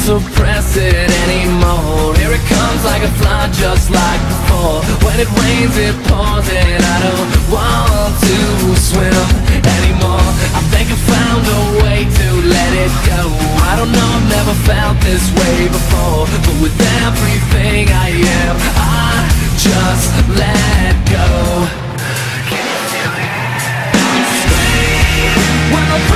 suppress it anymore. Here it comes like a flood, just like before. When it rains it pours and I don't want to swim anymore. I think I found a way to let it go. I don't know, I've never felt this way before. But with everything I am, I just let go. Can you feel it? Scream when the